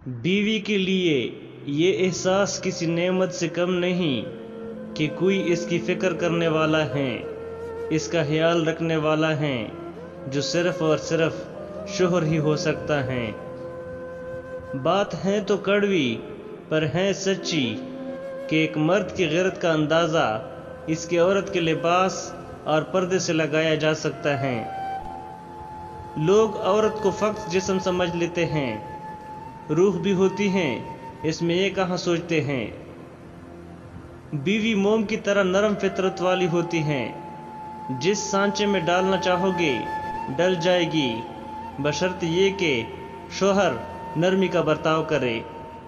बीवी के लिए ये एहसास किसी नेमत से कम नहीं कि कोई इसकी फ़िक्र करने वाला है, इसका ख्याल रखने वाला है, जो सिर्फ़ और सिर्फ शोहर ही हो सकता है। बात है तो कड़वी पर है सच्ची कि एक मर्द की गैरत का अंदाज़ा इसकी औरत के लिबास और पर्दे से लगाया जा सकता है। लोग औरत को फ़क़्त जिस्म समझ लेते हैं, रूह भी होती हैं, इसमें ये कहाँ सोचते हैं। बीवी मोम की तरह नरम फितरत वाली होती हैं, जिस सांचे में डालना चाहोगे डल जाएगी, बशर्ते ये कि शोहर नरमी का बर्ताव करे।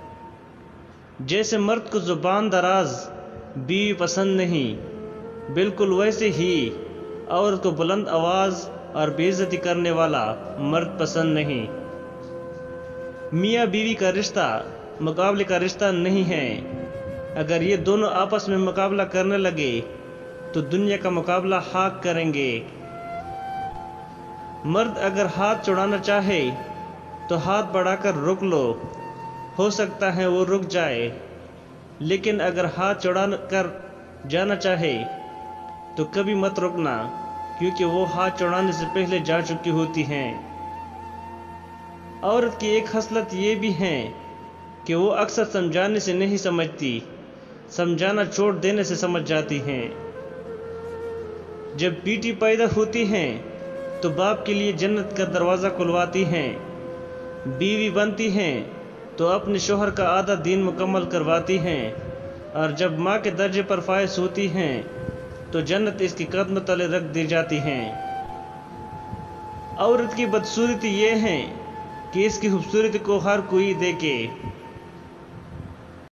जैसे मर्द को ज़ुबान दराज बीवी पसंद नहीं, बिल्कुल वैसे ही औरत को बुलंद आवाज़ और बेइज्जती करने वाला मर्द पसंद नहीं। मियाँ बीवी का रिश्ता मुकाबले का रिश्ता नहीं है। अगर ये दोनों आपस में मुकाबला करने लगे तो दुनिया का मुकाबला खाक करेंगे। मर्द अगर हाथ छुड़ाना चाहे तो हाथ बढ़ाकर रोक लो, हो सकता है वो रुक जाए, लेकिन अगर हाथ छुड़ा कर जाना चाहे तो कभी मत रुकना, क्योंकि वो हाथ छुड़ाने से पहले जा चुकी होती हैं। औरत की एक खसलत ये भी है कि वो अक्सर समझाने से नहीं समझती, समझाना छोड़ देने से समझ जाती हैं। जब बेटी पैदा होती हैं तो बाप के लिए जन्नत का दरवाज़ा खुलवाती हैं, बीवी बनती हैं तो अपने शोहर का आधा दीन मुकम्मल करवाती हैं, और जब माँ के दर्जे पर फायज होती हैं तो जन्नत इसके कदम तले रख दी जाती हैं। औरत की बदसूरती ये है कि इसकी खूबसूरती को हर कोई देखे।